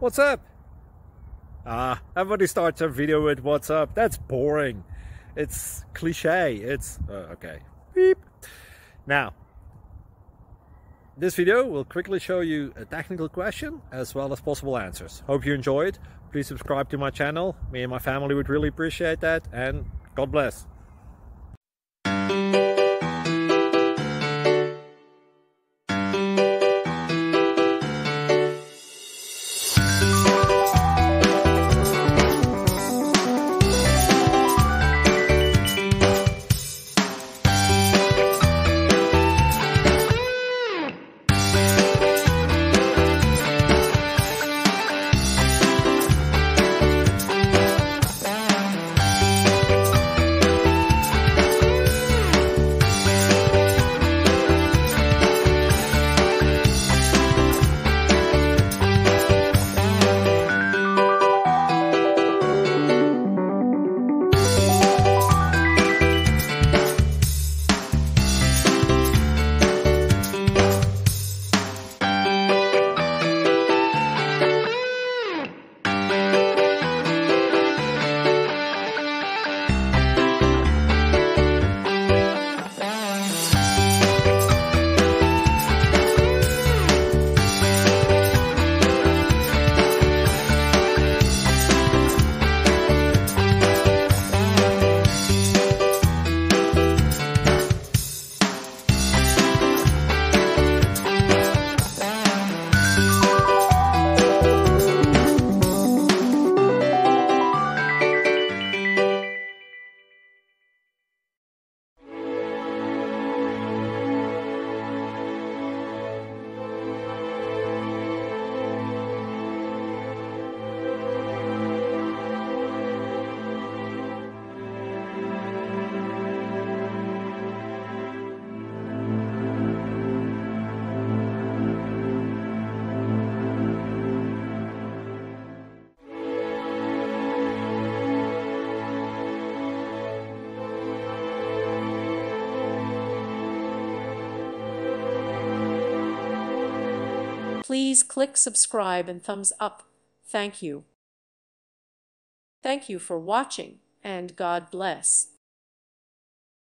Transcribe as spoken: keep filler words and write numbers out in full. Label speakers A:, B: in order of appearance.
A: What's up? Ah, everybody starts a video with what's up. That's boring. It's cliche. It's uh, okay. Beep. Now, this video will quickly show you a technical question as well as possible answers. Hope you enjoyed. Please subscribe to my channel. Me and my family would really appreciate that, and God bless.
B: Please click subscribe and thumbs up. Thank you. Thank you for watching, and God bless.